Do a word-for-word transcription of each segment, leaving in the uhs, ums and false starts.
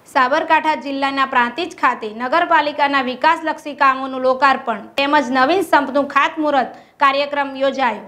સાબરકાંઠા જિલ્લાના પ્રાંતિજ ખાતે નગરપાલિકાના વિકાસલક્ષી કામોનું લોકાર્પણ તેમજ નવીન સંપનું ખાતમુહૂર્ત કાર્યક્રમ યોજાયો।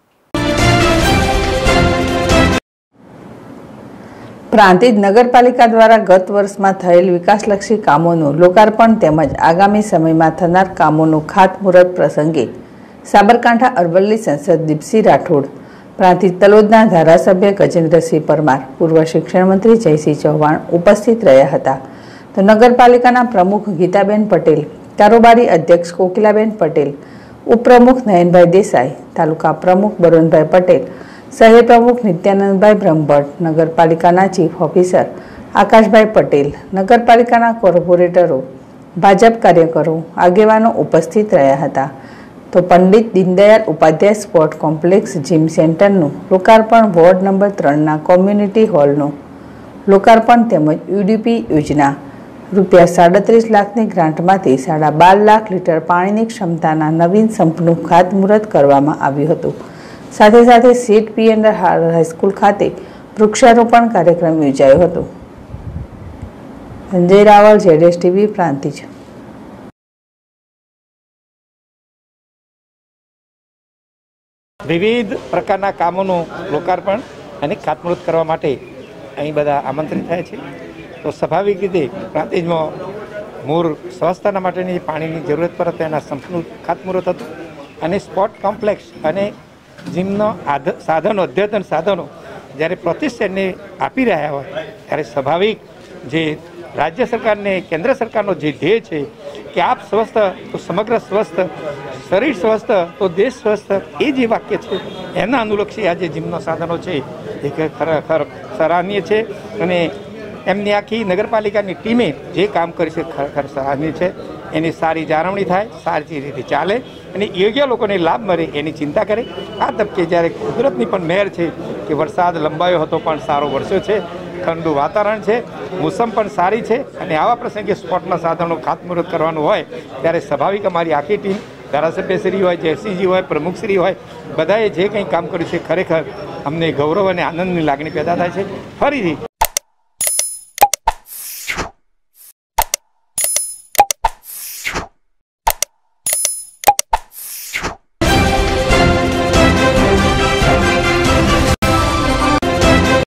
પ્રાંતિજ નગરપાલિકા દ્વારા ગત વર્ષમાં થયેલ વિકાસલક્ષી કામોનું લોકાર્પણ તેમજ આગામી સમયમાં થનાર કામોનું ખાતમુહૂર્ત પ્રસંગે સાબરકાંઠા અરવલ્લી સંસદ દીપસિંહ રાઠોડ, પ્રાંતિજ તલોદના ધારાસભ્ય ગજેન્દ્રસિંહ પરમાર, પૂર્વ શિક્ષણ મંત્રી જયસિંહ ચૌહાણ ઉપસ્થિત રહ્યા હતા। તો નગરપાલિકાના પ્રમુખ ગીતાબેન પટેલ, કારોબારી અધ્યક્ષ કોકિલાબેન પટેલ, ઉપપ્રમુખ નયનભાઈ દેસાઈ, તાલુકા પ્રમુખ બરોનભાઈ પટેલ, શહેર પ્રમુખ નિત્યાનંદભાઈ બ્રહ્મભટ્ટ, નગરપાલિકાના ચીફ ઓફિસર આકાશભાઈ પટેલ, નગરપાલિકાના કોર્પોરેટરો, ભાજપ કાર્યકરો, આગેવાનો ઉપસ્થિત રહ્યા હતા। તો Pandit Deendayal Upadhyay sport complex gym સેન્ટરનું લોકાર્પણ, વોર્ડ નંબર ત્રણના કોમ્યુનિટી હોલનું લોકાર્પણ તેમજ યુડીપી યોજના રૂપિયા સાડત્રીસ લાખની ગ્રાન્ટમાંથી સાડા બાર લાખ લીટર પાણીની ક્ષમતાના નવીન સંપનું ખાતમુહૂર્ત કરવામાં આવ્યું હતું। સાથે સાથે સીટ પીએન્ડર હાઈસ્કૂલ ખાતે વૃક્ષારોપણ કાર્યક્રમ યોજાયો હતો। સંજય રાવળ, જેડેશ ટીવી, પ્રાંતિજ। વિવિધ પ્રકારના કામોનું લોકાર્પણ અને ખાતમુહૂર્ત કરવા માટે અહીં બધા આમંત્રિત થયા છે। તો સ્વાભાવિક રીતે પ્રાંતિજમાં મૂળ સ્વસ્થતા માટેની પાણીની જરૂરત પર તેના સંપનું ખાતમુહૂર્ત હતું અને સ્પોર્ટ કોમ્પ્લેક્સ અને જીમનો આધ સાધનો અદ્યતન સાધનો જ્યારે પ્રતિષ્ઠાને આપી રહ્યા હોય ત્યારે સ્વાભાવિક જે રાજ્ય સરકારને કેન્દ્ર સરકારનો જે ધ્યેય છે કે આપ સ્વસ્થ તો સમગ્ર સ્વસ્થ, શરીર સ્વસ્થ તો દેશ સ્વસ્થ, એ જે વાક્ય છે એના અનુલક્ષી આ જે જીમના સાધનો છે એ ખરેખર સરાહનીય છે અને એમની આખી નગરપાલિકાની ટીમે જે કામ કર્યું છે ખરેખર સરાહનીય છે। એની સારી જાળવણી થાય, સારી રીતે ચાલે અને યોગ્ય લોકોને લાભ મળે એની ચિંતા કરે। આ તબકે જ્યારે કુદરતની પણ મહેર છે કે વરસાદ લંબાયો હતો પણ સારો વરસ્યો છે, ઠંડુ વાતાવરણ છે, મોસમ પણ સારી છે અને આવા પ્રસંગે સ્પોર્ટના સાધનો ખાતમુહૂર્ત કરવાનું હોય ત્યારે સ્વાભાવિક અમારી આખી ટીમ, ધારાસભ્યશ્રી હોય, જયસિંહજી હોય, પ્રમુખશ્રી હોય, બધાએ જે કંઈ કામ કર્યું છે ખરેખર અમને ગૌરવ અને આનંદની લાગણી પેદા થાય છે। ફરીથી